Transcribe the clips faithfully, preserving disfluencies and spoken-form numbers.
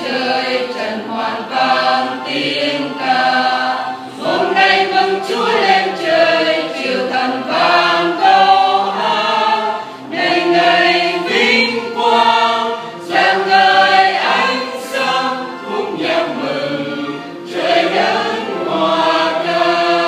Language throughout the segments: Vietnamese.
trời trần hoàn vang tiếng ca. Hôm nay mừng Chúa lên trời, triều thần vang câu hát. Ngày ngày vinh quang rạng ngời ánh sáng, cùng nhạc mừng trời đất hòa ca.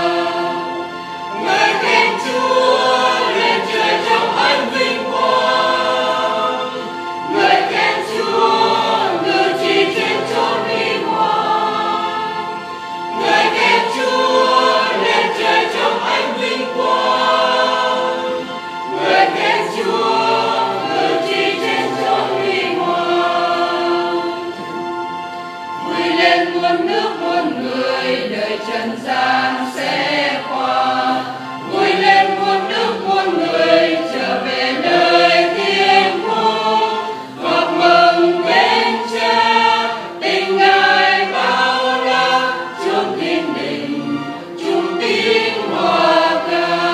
Ngợi khen Chúa lên trời trong ánh vinh quang, ngợi khen Chúa ngự trị trên chốn huy hoàng, ngợi khen Chúa lên trời trong ánh vinh quang, ngợi khen Chúa ngự trị trên chốn huy hoàng. Vui lên muôn nước muôn người, đời trần gian sẽ qua. Vui lên muôn nước muôn người, trở về nơi thiên khu. Ngọt mừng bên Cha, tình Ngài bao la, chốn thiên đình chung tiếng hòa ca.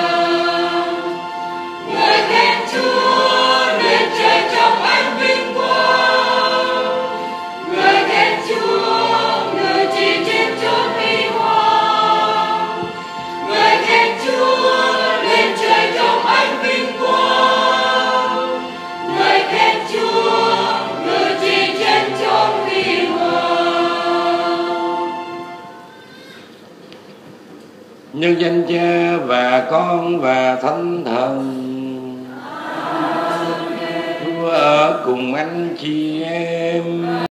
Ngợi khen Chúa lên trời trong ánh vinh quang, ngợi khen Chúa ngự trị trên chốn huy hoàng, ngợi khen Chúa lên trời trong ánh vinh quang, ngợi khen Chúa ngự trị trên chốn huy hoàng. Nhân danh Cha và Con và Thánh Thần. Chúa ở cùng anh chị em.